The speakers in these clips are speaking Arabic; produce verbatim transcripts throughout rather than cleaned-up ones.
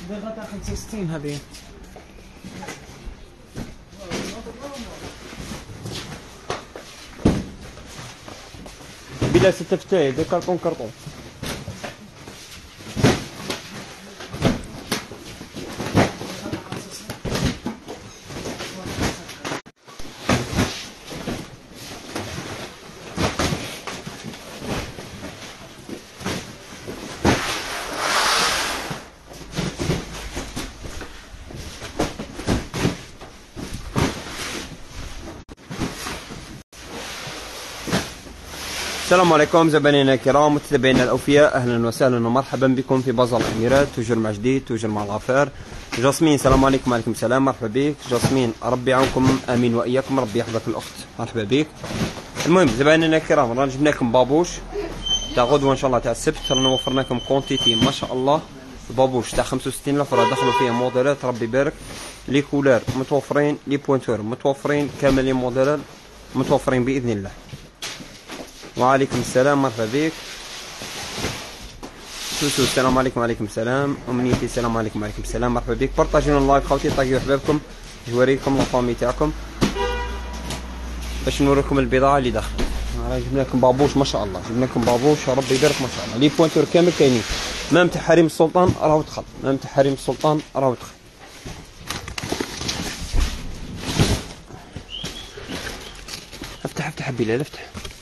دابا تاع خمسة وستين هذه. بلا ستة فتاية دي كرتون كرتون. السلام عليكم زبائننا الكرام متابعينا الاوفياء، اهلا وسهلا ومرحبا بكم في بازار الاميرات. توجر مع جديد، توجر مع الغفار. جاسمين السلام عليكم. وعليكم السلام، مرحبا بك جاسمين، ربي يعاونكم امين واياكم، ربي يحفظك الاخت، مرحبا بك. المهم زبائننا الكرام رانا جبنا لكم بابوش تاع غدوه ان شاء الله تاع السبت. رانا وفرنا لكم كونتيتي ما شاء الله. البابوش تاع خمسة وستين الف راه دخلوا فيه موديلات ربي يبارك. لي كولار متوفرين، لي بوينتور متوفرين، كامل لي موديلات متوفرين باذن الله. وعليكم السلام، مرحبا بك. سوسو السلام عليكم. وعليكم السلام. امنيتي السلام عليكم. وعليكم السلام، مرحبا بك. بارطاجيو اللايف خوتي، طاقيو حبابكم، جواريكم لافامي تاعكم باش نوريكم البضاعه اللي داخله. راه جبنا لكم بابوش ما شاء الله، جبنا لكم بابوش ربي يبارك ما شاء الله. لي بوينتور كامل كاينين، مام تاع حريم السلطان راهو دخل، مام تاع حريم السلطان راهو دخل. افتح افتح بلال افتح.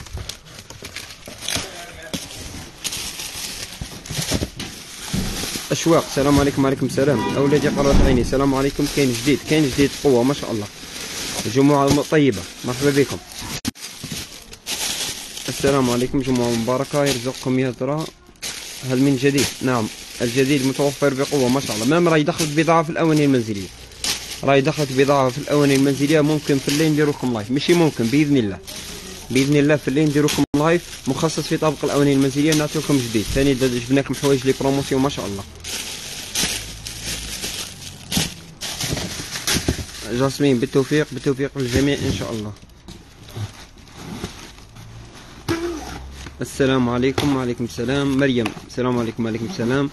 اشواق السلام عليكم. وعليكم السلام. اولادي قرات عيني السلام عليكم. كاين جديد، كاين جديد قوه ما شاء الله. الجمعه طيبه، مرحبا بكم. السلام عليكم، جمعه مباركه يرزقكم يا ترى. هل من جديد؟ نعم الجديد متوفر بقوه ما شاء الله. مام راهي دخلت بضاعه في الاواني المنزليه، راهي دخلت بضاعه في الاواني المنزليه. ممكن في الليل نديرو لكم لايف، ماشي ممكن باذن الله، باذن الله في الليل نديرو لكم لايف مخصص في طابق الاواني المنزليه، نعطيو لكم جديد. ثاني جبنا لكم حوايج لي بروموسيون ما شاء الله. جاسمين بالتوفيق، بالتوفيق للجميع ان شاء الله. السلام عليكم. وعليكم السلام. مريم السلام عليكم. وعليكم السلام.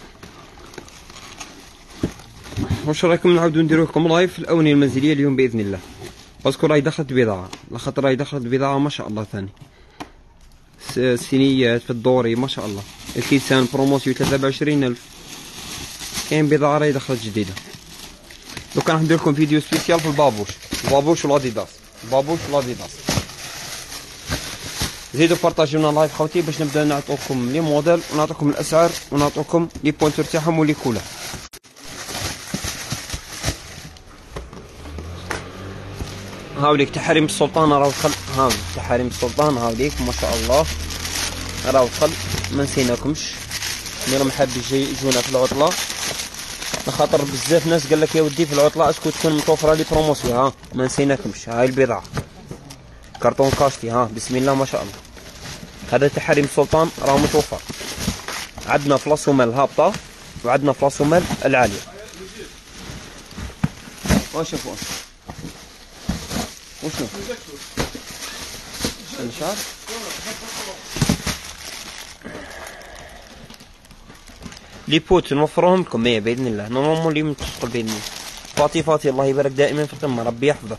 واش رايكم نعاودو نديرو لكم لايف في الاواني المنزليه اليوم باذن الله، باسكو راهي دخلت بضاعه، لخاطر راهي دخلت بضاعه ما شاء الله. ثاني السينيات في الدوري ما شاء الله، الكيسان بروموسيون ثلاثة وعشرين ألف. كاين بضاعه راهي دخلت جديده. دوكا راح ندير لكم فيديو سبيسيال في البابوش، البابوش والاديداس، البابوش والاديداس. زيدوا بارطاجيونا لايف خوتي باش نبدا نعطوكم لي موديل ونعطوكم الاسعار ونعطوكم لي بوينتور تاعهم ولي كولر. هاوليك تحريم السلطان راهو دخل، ها تحريم السلطان هاوليك ما شاء الله راهو دخل. ما نسيناكمش اللي راهم حابين يجونا في العطله، لخاطر بزاف ناس قال لك يا ودي في العطله اسكو تكون متوفره لي بروموسيون. ها ما نسيناكمش، هاي البضاعه كرتون كاستي، ها بسم الله ما شاء الله. هذا تحريم السلطان راه متوفر. عندنا في لاسومال الهابطه وعندنا في لاسومال العاليه. وشوفوا وشنو الشعر لي بوت نوفروهم لكم ايه باذن الله. نورمالمون اللي متفق باذن الله. فاطي فاطي الله يبارك دائما في القمه، ربي يحفظك.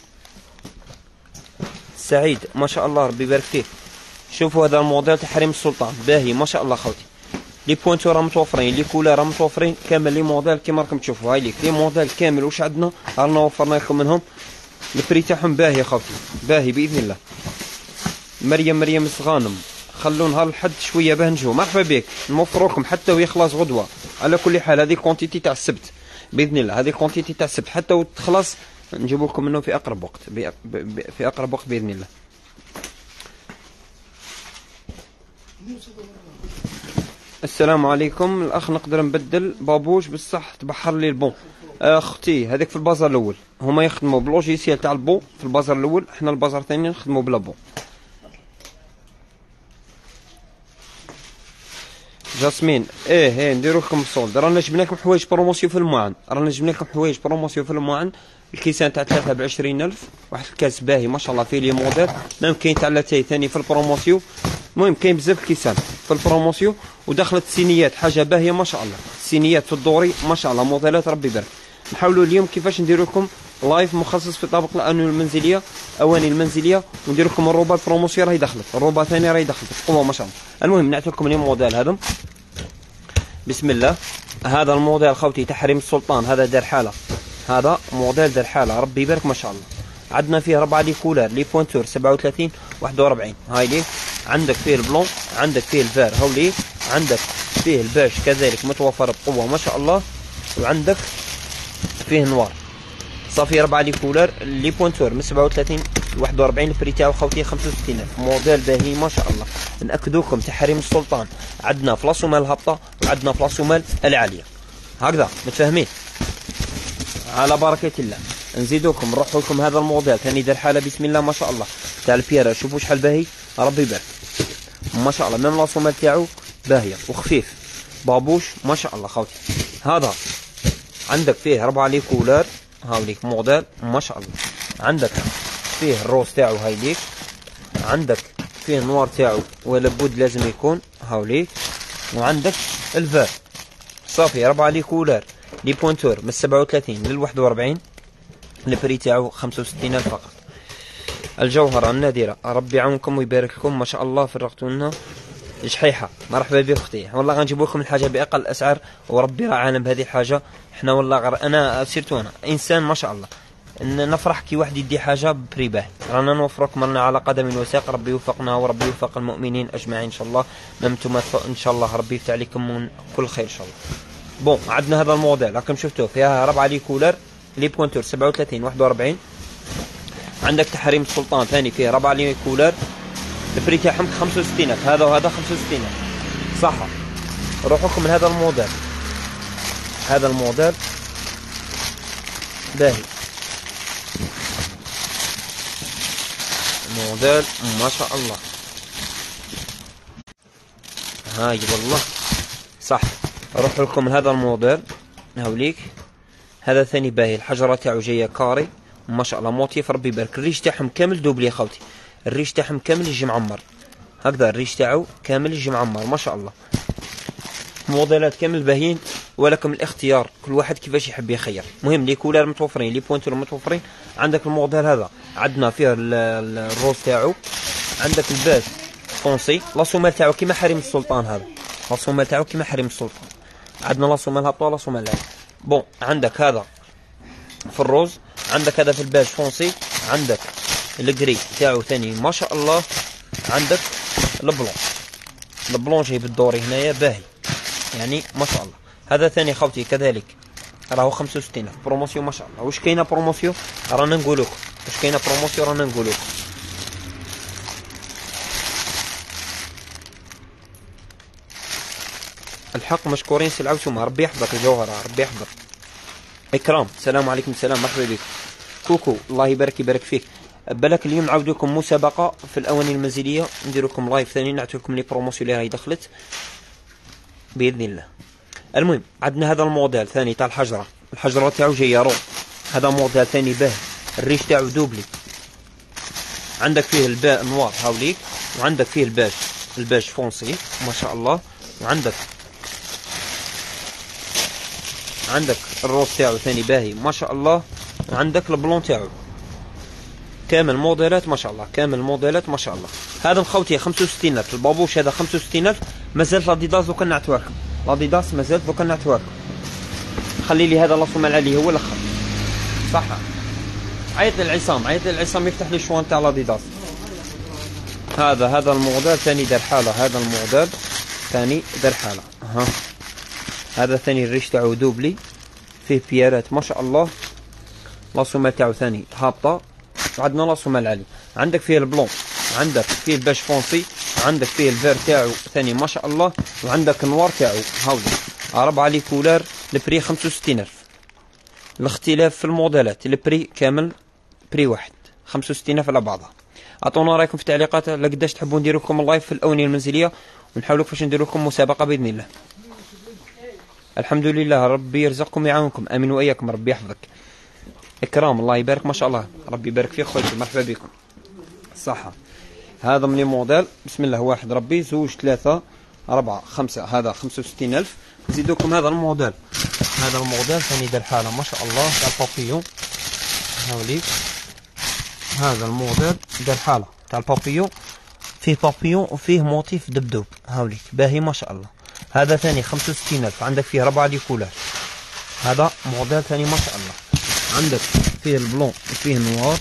سعيد ما شاء الله ربي يبارك فيك. شوفوا هذا الموديل تحريم السلطان باهي ما شاء الله خوتي. لي بوينتور راه متوفرين، لي كولار راه متوفرين، كامل لي موديل كيما راكم تشوفوا. هاي ليك لي موديل كامل واش عندنا رانا وفرنا لكم منهم. البري تاعهم باهي خوتي، باهي باذن الله. مريم مريم الصغانم خلوا نهار الحد شويه باه نجو، مرحبا بك. نوفروكم حتى ويخلص غدوه. على كل حال هذه كونتيتي تاع السبت باذن الله، هذه كونتيتي تاع السبت حتى وتخلص نجيبوا لكم منه في اقرب وقت، في اقرب وقت باذن الله. السلام عليكم. الاخ نقدر نبدل بابوش بصح تبحر لي البون. اختي هذاك في البازار الاول هما يخدموا بلوجيسيال تاع البون في البازار الاول، حنا البازار الثاني نخدموا بلا بون. جاسمين ايه ايه نديرو لكم الصولد. رانا جبنا لكم حوايج بروموسيون في المعن، رانا جبنا لكم حوايج بروموسيون في المعن. الكيسان تاع ثلاثة بعشرين ألف، واحد الكاس باهي ما شاء الله فيه لي موديل، ميم كاين تاع لاتاي ثاني في البروموسيون. المهم كاين بزاف الكيسان في في البروموسيون، ودخلت الصينيات حاجه باهيه ما شاء الله. الصينيات في الدوري ما شاء الله موديلات ربي يبارك. نحاولوا اليوم كيفاش ندير لكم لايف مخصص في طابق الانواع المنزليه اواني المنزليه، وندير لكم الروبا البروموسيون راهي دخلت، الروبا ثاني راهي دخلت قوه ما شاء الله. المهم نعطي لكم اليوم موديل هذا بسم الله. هذا الموديل خوتي تحريم السلطان، هذا دار حاله، هذا موديل دار حاله ربي يبارك ما شاء الله. عندنا فيه ربعه لي كولار لي بوينتور سبعة وثلاثين واحد وأربعين، هاي ليه عندك فيه البلون، عندك فيه الفار هولي، عندك فيه الباش كذلك متوفر بقوه ما شاء الله، وعندك فيه نوار صافي. ربعه لي كولار لي بوينتور من سبعة وثلاثين واحد وأربعين، البري تاعو خوتي خمسة وستين ألف، موديل باهي ما شاء الله. ناكدوكم تحريم السلطان عندنا في لاسومال الهابطه وعندنا في لاسومال العاليه، هكذا متفاهمين على بركه الله. نزيدوكم نروحوا لكم هذا الموديل ثاني دار حاله بسم الله ما شاء الله تاع البيرا، شوفوا شحال باهي ربي يبارك ما شاء الله. ميم لاسومال تاعو باهيه وخفيف بابوش ما شاء الله خوتي. هذا عندك فيه ربعه لي كولار هاوليك موديل ما شاء الله، عندك فيه الروز تاعو هاي ليك، عندك فيه النوار تاعو ولا بد لازم يكون هاوليك، وعندك الفار صافي. ربعه لي كولار لي بوينتور من سبعة وثلاثين لل واحد وأربعين، البري تاعو خمسة وستين ألف فقط. الجوهره النادره ربي يعاونكم ويبارك لكم ما شاء الله. فرغتوا لنا شحيحه، مرحبا بك اختي، والله غنجيب لكم الحاجه باقل الاسعار، وربي راه عالم بهذه الحاجه. احنا والله غير انا سيرتو انا انسان ما شاء الله ان نفرح كي واحد يدي حاجه ببري باهي، رانا نوفركم رانا على قدم وساق. ربي يوفقنا وربي يوفق المؤمنين اجمعين ان شاء الله. نمتم ان شاء الله ربي يفتح عليكم من كل خير ان شاء الله. بون عندنا هذا الموديل راكم شفتوه فيها ربعه لي كولر لي بوينتور سبعة وثلاثين واحد وأربعين، عندك تحريم السلطان ثاني فيه ربعه لي كولر البري تاعهم خمسة وستين ألف، هذا وهذا خمسة وستين ألف صح. نروح لكم من هذا الموديل، هذا الموديل باهي موديل ما شاء الله هاي والله صح. اروح لكم من هذا الموديل هاوليك، هذا ثاني باهي، الحجره تاعو جايه كاري ما شاء الله موتيف ربي يبارك. الريش تاعهم كامل دوبلي خوتي، الريش تاعهم كامل يجي معمر هكذا، الريش تاعو كامل يجي معمر ما شاء الله. موديلات كامل باهيين ولكم الاختيار كل واحد كيفاش يحب يخير. المهم لي كولار متوفرين لي بوينتور متوفرين. عندك الموديل هذا عندنا فيه الروز تاعو، عندك الباز فونسي، لاسومال تاعو كيما حريم السلطان، هذا لاسومال تاعو كيما حريم السلطان. عندنا لاسومال هابطه لاسومال لاي. بون عندك هذا في الروز، عندك هذا في الباج فونسي، عندك الجري تاعو ثاني ما شاء الله، عندك البلون البلون جاي بالدوري هنايا باهي يعني ما شاء الله. هذا ثاني خوتي كذلك راهو خمسة وستين ألف بروموسيون ما شاء الله. واش كاينه بروموسيون رانا نقول لكم، واش كاينه بروموسيون رانا نقول لكم. الحق مشكورين سي العوسومه ربي يحفظك الجوهره ربي يحفظك. اكرام السلام عليكم السلام مرحبا بك. كوكو الله يبارك يبارك فيك. بالك اليوم نعاود لكم مسابقه في الاواني المنزليه، ندير لكم لايف ثاني نعطي لكم لي بروموسيون اللي راهي دخلت باذن الله. المهم عندنا هذا الموديل ثاني تاع الحجره، الحجره تاعو جايه رو، هذا موديل ثاني باهي، الريش تاعو دوبلي، عندك فيه الباء نوار هاوليك، وعندك فيه الباج الباج فونسي ما شاء الله، وعندك عندك الروز تاعو ثاني باهي ما شاء الله، وعندك البلون تاعو كامل موديلات ما شاء الله، كامل موديلات ما شاء الله. هذا مخوتي خمسة وستين ألف، البابوش هذا خمسة وستين ألف. مازالت لاديداس دوكا نعطيوها لكم، لاديداس مازالت دوكا نعطيوها لكم. خلي لي هذا لاصوم العلي هو الاخر صح. عيط للعصام عيط للعصام يفتح لي الشوان تاع لاديداس. هذا هذا الموديل ثاني دار حاله، هذا الموديل ثاني دار حاله. ها هذا ثاني الريش تاعو دوبلي فيه بيارات ما شاء الله، لاصومه تاعو ثاني هابطه، وعندنا لاصومه العالي. عندك فيه البلون، عندك فيه الباش فونسي، عندك فيه الفير تاعو ثاني ما شاء الله، وعندك النوار تاعو هاولي. أربعة لي كولار البري خمسة وستين ألف. الاختلاف في الموديلات البري كامل بري واحد خمسة وستين ألف على بعضها. اعطونا رايكم في التعليقات على قداش تحبوا ندير لكم اللايف في الاونيه المنزليه، ونحاولوا كيفاش ندير لكم مسابقه باذن الله. الحمد لله ربي يرزقكم ويعاونكم امين واياكم ربي يحفظك. اكرام الله يبارك ما شاء الله ربي يبارك فيك خويا مرحبا بكم الصحه. هذا من الموديل بسم الله، واحد ربي زوج ثلاثه أربعة خمسة، هذا خمسة وستين ألف. نزيدوكم هذا الموديل، هذا الموديل ثاني دار حالة ما شاء الله تاع البابيون. هاوليك هذا الموديل دار حالة تاع البابيون، فيه بابيون وفيه موتيف دبدوب. هاوليك باهي ما شاء الله. هذا ثاني خمسة وستين ألف، عندك فيه ربعة لي كولار. هذا موديل ثاني ما شاء الله. عندك فيه البلون وفيه النوار.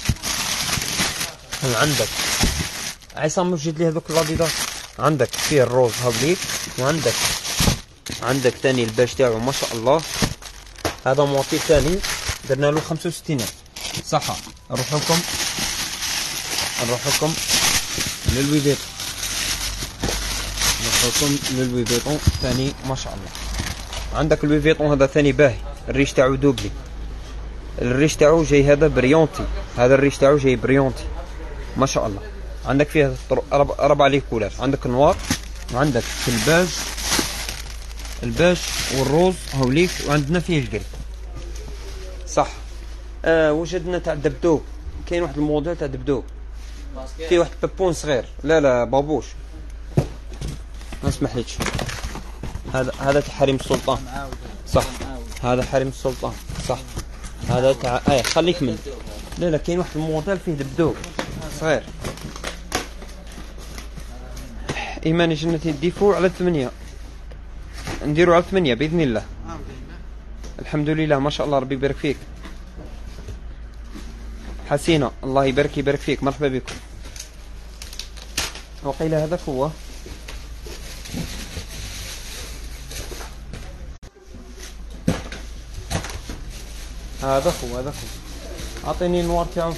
عندك عصام وجد لي هذوك الاديداس. عندك فيه الروز هاوليك، وعندك عندك ثاني الباش تاعو ما شاء الله. هذا موتيف ثاني درنا له خمسة وستين ألف. صحة نروح لكم نروح لكم للوي فيتون، نروح لكم للوي فيتون ثاني ما شاء الله. عندك الوي فيتون هذا ثاني باهي، الريش تاعو دوبلي، الريش تاعو جاي هذا بريونتي، هذا الريش تاعو جاي بريونتي ما شاء الله. عندك فيه ربعة لي كولار، عندك النوار وعندك في الباج الباش والروز هاوليك، وعندنا فيه الجري. صح. آه وجدنا تاع دبدوب، كاين واحد الموديل تاع دبدوب فيه واحد بابون صغير. لا لا بابوش ما اسمحليش. هذا هذا تاع حريم السلطان. صح هذا حريم السلطان. صح هذا تاع اي خليك منه. لا لا كاين واحد الموديل فيه دبدوب صغير. ايماني جنتي ديفو على ثمانية، نديرو على ثمانية باذن الله. الحمد لله ما شاء الله ربي يبارك فيك. حسينة الله يبارك يبارك فيك، مرحبا بكم. وقيل هذاك هو. هذا هو هذا هو. اعطيني النوار تاعو.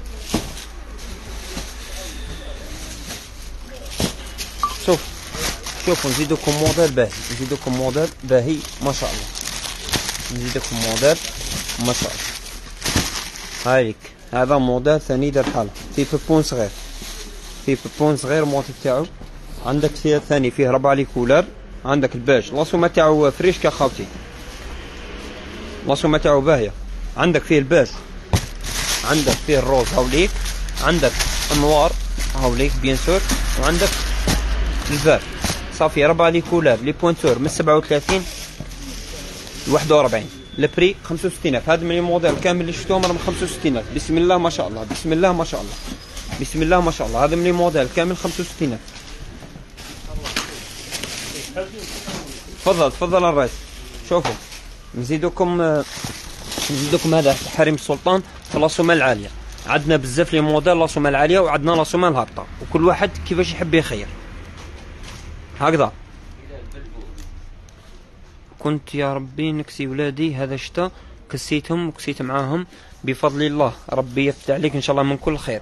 شوف شوفوا نزيدوكم موديل باهي، نزيدوكم موديل باهي ما شاء الله، نزيدوكم موديل ما شاء الله. هايك هذا موديل ثاني دار حاله، فيه بيبون صغير، فيه بيبون صغير الموتيف تاعو. عندك فيه ثاني فيه ربعة لي كولار. عندك الباج لاصومه تاعو فريش كا خاوتي، لاصومه تاعو باهيه. عندك فيه الباج، عندك فيه الروز هاوليك، عندك النوار هاوليك بيان سور، وعندك الفار. صافي ربعة لي كولار لي بوينتور من سبعة وثلاثين ل واحد وأربعين. البري خمسة وستين ألف. هذا من الموديل كامل اللي شفتوهم راهم خمسة وستين ألف. بسم الله ما شاء الله، بسم الله ما شاء الله، بسم الله ما شاء الله. هذا من الموديل كامل خمسة وستين ألف. تفضل تفضل الرئيس. شوفوا نزيدوكم نزيدوكم هذا حريم السلطان في لاصومه العاليه. عندنا بزاف لي موديل لاصومه العاليه، وعندنا لاصومه الهابطه، وكل واحد كيفاش يحب يخير. هكذا كنت يا ربي نكسي ولادي هذا الشتا، كسيتهم وكسيت معاهم بفضل الله. ربي يفتح عليك ان شاء الله من كل خير.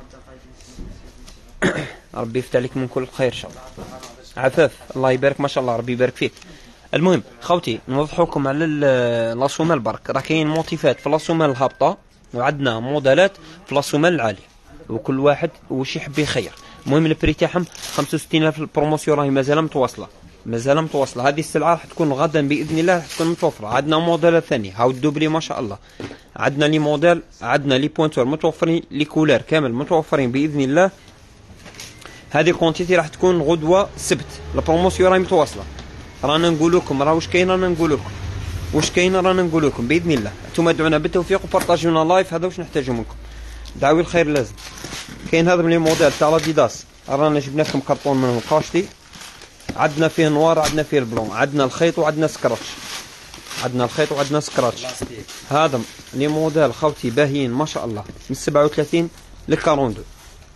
ربي يفتح عليك من كل خير ان شاء الله. عفاف الله يبارك ما شاء الله، ربي يبارك فيك. المهم خوتي نوضحوكم على لاصومه البرك. راه كاين موتيفات في لاصومه الهابطه، وعندنا موديلات في لاصومه العاليه، وكل واحد واش يحب يخير. المهم البري تاعهم خمسة وستين ألف. البروموسيون راهي مازال متواصله، مازال متواصله. هذه السلعه راح تكون غدا باذن الله، راح تكون متوفره. عندنا موديلات ثانيه هاو الدوبلي ما شاء الله. عندنا لي موديل، عندنا لي بوينتور متوفرين، لي كولار كامل متوفرين باذن الله. هذه كونتيتي راح تكون غدوه السبت. البروموسيون راهي متواصله. رانا نقول لكم راه واش كاين، رانا نقول لكم واش كاين، رانا نقول لكم باذن الله. انتم ادعونا بالتوفيق وبارطاجيونا لايف، هذا واش نحتاجو منكم. دعوي الخير لازم. كاين هذا من لي موديل تاع لاديداس، رانا جبنا لكم كرتون منهم قاشتي. عندنا فيه نوار، عندنا فيه البلون، عندنا الخيط وعندنا سكراتش، عندنا الخيط وعندنا سكراتش. هذا لي موديل خوتي باهيين ما شاء الله، من سبعة وثلاثين ل أربعة وأربعين،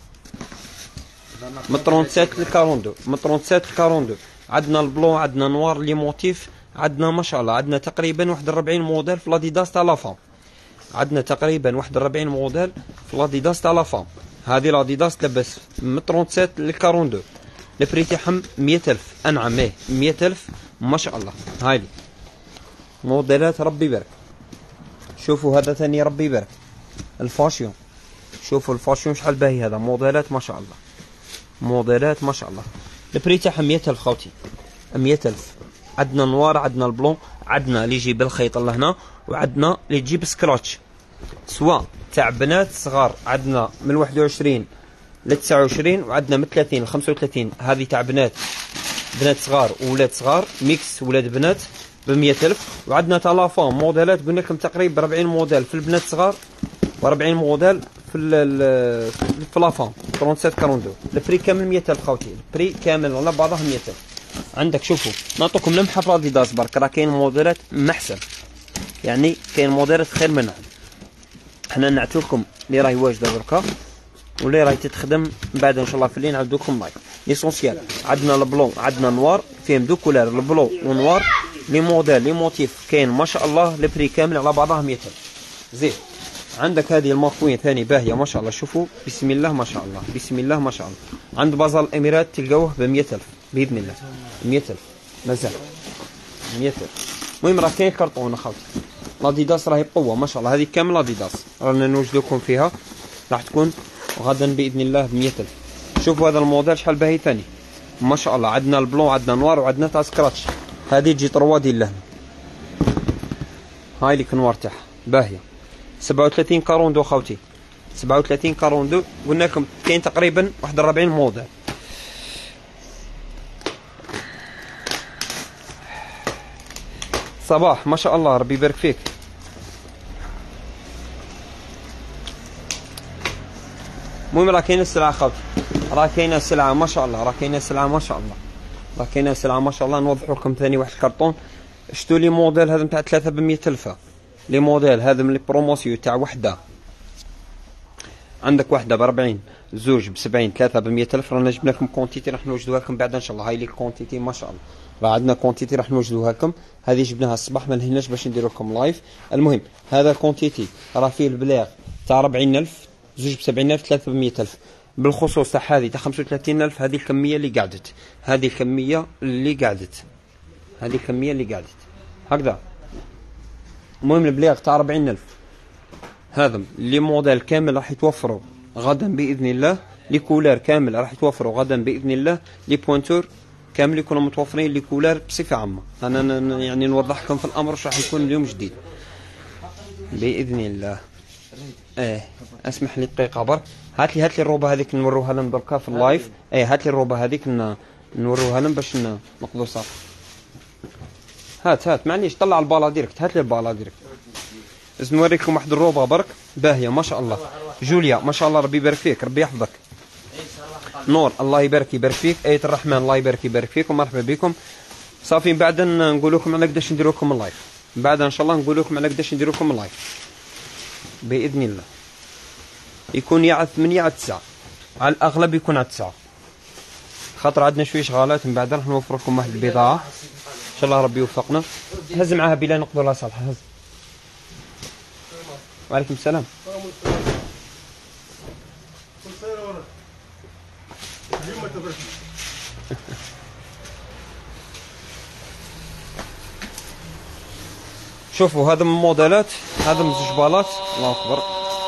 من ثلاثة وثلاثين ل أربعة وأربعين، من ثلاثة وثلاثين ل أربعة وأربعين. عندنا البلون، عندنا نوار لي موتيف، عندنا ما شاء الله. عندنا تقريبا واحد أربعين موديل في لاديداس تاع لافام. عندنا تقريبا واحد أربعين موديل في لاديداس تاع لافام. هذه لاديداس تلبس من ثلاثة وثلاثين ل أربعة وأربعين. البري تاعهم مية ألف. انعم ايه مية ألف ما شاء الله. هايلي موديلات ربي يبارك. شوفوا هذا ثاني ربي يبارك الفاشيون. شوفوا الفاشيون شحال باهي. هذا موديلات ما شاء الله، موديلات ما شاء الله. البري تاعهم مية ألف خوتي، مية ألف. عندنا نوار، عندنا البلون، عندنا اللي يجي بالخيط لهنا، وعندنا اللي يجي بسكراتش، سواء تاع بنات صغار. عندنا من واحد وعشرين ل تسعة وعشرين، وعندنا من ثلاثين ل خمسة وثلاثين. هذه تاع بنات بنات صغار وولاد صغار ميكس ولاد بنات ب مية ألف. وعندنا تلافون موديلات قلنا لكم تقريبا أربعين موديل في البنات صغار و40 موديل في في لافون ثلاثة وثلاثين أربعة اثنين. البري كامل مية ألف خوتي، البري كامل على بعضها مية ألف. عندك شوفوا نعطوكم لمحه في اديداس برك، راه كاين موديلات محسن، يعني كاين موديلات خير منها. حنا نعطيو لكم اللي راهي واجده دركا واللي راهي تتخدم من بعد ان شاء الله في الليل نعاودو لكم لايف. ليسونسيال عندنا البلون عندنا نوار فيهم دو كولار، البلون ونوار. لي موديل لي موتيف كاين ما شاء الله البري كامل على بعضها مية ألف. زين عندك هذه الماكوين ثاني باهيه ما شاء الله، شوفوا بسم الله ما شاء الله بسم الله ما شاء الله. عند بازار الاميرات تلقاوه ب مية ألف باذن الله، مية ألف مازال مية ألف. المهم راه كاين كرطون اخوتي، لاديداس راهي بقوه ما شاء الله، هذه كامل لاديداس رانا نوجد لكم فيها، راح تكون غدا باذن الله ب مية ألف. شوفوا هذا الموديل شحال باهي ثاني ما شاء الله. عندنا البلون عندنا نوار وعندنا تاع سكراتش. هذه تجي طروا ديال لهنا، هاي ليك نوار تاعها باهيه سبعة وثلاثين كاروندو خوتي، سبعة وثلاثين كاروندو. قلنا لكم كاين تقريبا واحد أربعين موديل. صباح ما شاء الله ربي يبارك فيك. المهم راه كاينه السلعه خوتي، راه كاينه السلعه ما شاء الله، راه كاينه السلعه ما شاء الله، راه كاينه السلعه ما شاء الله. نوضحوا لكم ثاني واحد الكرطون. شتو لي موديل هذا نتاع ثلاثة ب مية ألف، لي موديل هذا من لي بروموسيون تاع وحده. عندك وحده ب أربعين، زوج ب سبعين، ثلاثه ب مية ألف. رانا جبنا لكم كونتيتي راح نوجدوها لكم بعد ان شاء الله. هاي لي كونتيتي ما شاء الله، راه عندنا كونتيتي راح نوجدوها لكم. هذه جبناها الصباح ما لهناش باش نديرو لكم لايف. المهم هذا كونتيتي راه فيه البلاغ تاع أربعين ألف، زوج ب سبعين ألف، ثلاثه ب مية ألف. بالخصوص تاع هذه تاع خمسة وثلاثين ألف، هذه الكميه اللي قعدت، هذه الكميه اللي قعدت، هذه الكميه اللي قعدت هكذا. المهم البلاغ تاع أربعين ألف هذا لي موديل كامل راح يتوفروا غدا باذن الله. لي كولار كامل راح يتوفروا غدا باذن الله. لي بوينتور كامل يكونوا متوفرين. لي كولار بصفه عامه انا يعني نوضح لكم في الامر واش راح يكون اليوم جديد باذن الله. اه اسمح لي دقيقه برك، هات لي هات لي الروبه هذيك نوروها لهم دركا في اللايف. اي هات لي الروبه هذيك نوروها لهم باش نقضوا صافي. هات هات معليش طلع البالا ديريكت، هات لي البالا ديريكت. باش نوريكم واحد الروبه برك باهيه ما شاء الله. جوليا ما شاء الله ربي يبارك فيك، ربي يحفظك. نور الله يبارك يبارك فيك. آية الرحمن الله يبارك يبارك فيك ومرحبا بكم. صافي من بعد نقول لكم على قداش نديروا لكم اللايف، من بعد ان شاء الله نقول لكم على قداش نديروا لكم اللايف باذن الله. يكون يا على ثمانية على تسعة، على الاغلب يكون على تسعة، خاطر عندنا شويه شغالات. من بعد راح نوفر لكم واحد البضاعه ان شاء الله ربي يوفقنا. هز معاها بلا نقدر لا صالحه. هز. وعليكم السلام. شوفوا هذا من الموديلات، هذا من زوج بالات. الله اكبر.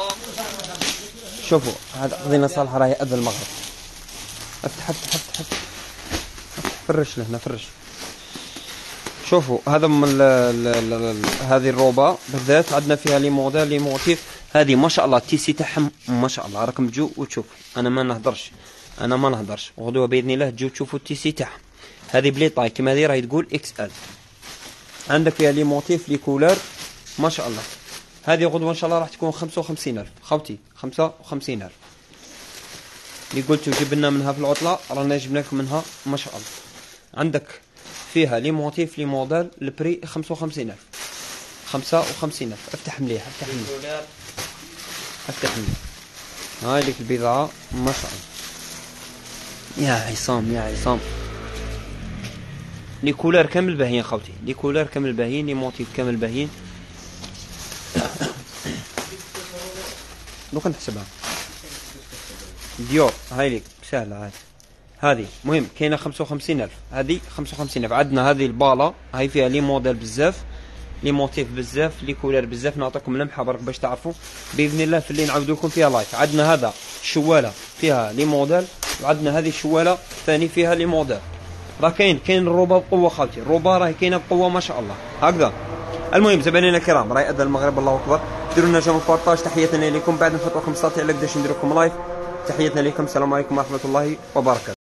شوفوا هذا قضينا صالحه راهي قد المغرب. افتح افتح افتح افتح فرش لهنا فرش. شوفوا هذا من ال ال ال هذه الروبه بالذات عندنا فيها لي موديل لي موتيف. هذه ما شاء الله التيسي تاعهم ما شاء الله، راكم تجوا وتشوفوا. انا ما نهضرش انا ما نهضرش غدوه باذن الله تجوا تشوفوا التيسي تاعهم. هذه بلي طاي كيما هذه راهي تقول اكس ال. عندك فيها لي موتيف لي كولار ما شاء الله. هذه غدوه ان شاء الله راح تكون خمسة وخمسين ألف خوتي، خمسة وخمسين ألف. اللي قلتوا جيب لنا منها في العطله رانا جبنا لكم منها ما شاء الله. عندك فيها لي موتيف لي موديل البري خمسة وخمسين ألف، خمسة وخمسين ألف. افتح مليح افتح مليح افتح مليح. هاي لك البضاعه ما شاء الله. يا عصام يا عصام لي كولار كامل باهيين خوتي، لي كولار كامل باهيين، لي موتيف كامل باهيين. دوك نحسبها ديور. هاي ليك سهله هاي هذه. مهم كاينه خمسة وخمسين ألف، هذه خمسة وخمسين ألف. عندنا هذه البالا هاي فيها لي موديل بزاف، لي موتيف بزاف، لي كولار بزاف. نعطيكم لمحه برك باش تعرفوا باذن الله في اللي نعاودو لكم فيها لايف. عندنا هذا شواله فيها لي موديل، وعندنا هذه الشواله ثاني فيها لي موديل. راه كاين كاين الروبه بقوه خالتي، الروبه راهي كاينه بقوه ما شاء الله هكذا. المهم زبائننا الكرام راهي اذى المغرب الله اكبر. ديروا لنا جيم بارطاج. تحياتنا لكم بعد نفوتوكم ساطع على قداش ندير لكم لايف. تحياتنا لكم. السلام عليكم ورحمه الله وبركاته.